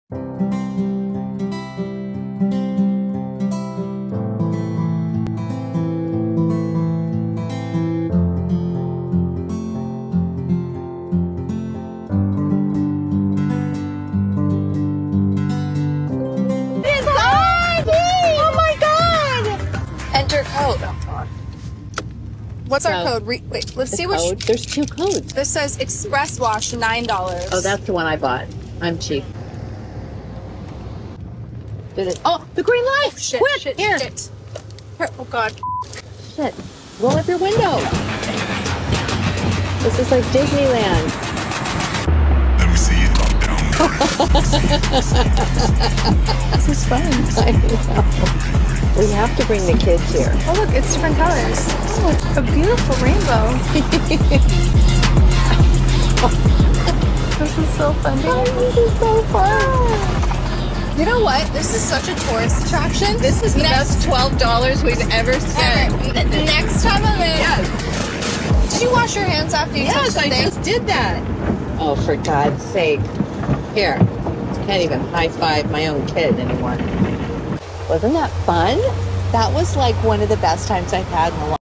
Enter code. What's our code? Wait, let's see which. There's 2 codes. This says Express Wash, $9. Oh, that's the one I bought. I'm cheap. Oh, the green light! Oh, shit, Quick, shit, here. shit. Here. Oh, God. Shit. Roll up your window. This is like Disneyland. Let me see you talk down. This is fun. I know. We have to bring the kids here. Oh, look, it's different colors. Oh, a beautiful rainbow. This is so funny. Oh, this is so fun. You know what? This is such a tourist attraction. This is the best $12 we've ever spent. Next time I'm in. Yes. Did you wash your hands after you touched the thing? Yes, I just did that. Oh, for God's sake. Here. Can't even high-five my own kid anymore. Wasn't that fun? That was like one of the best times I've had in a long